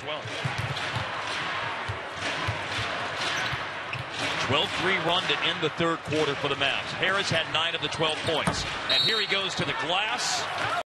well. 12-3 run to end the third quarter for the Mavs. Harris had 9 of the 12 points. And here he goes to the glass.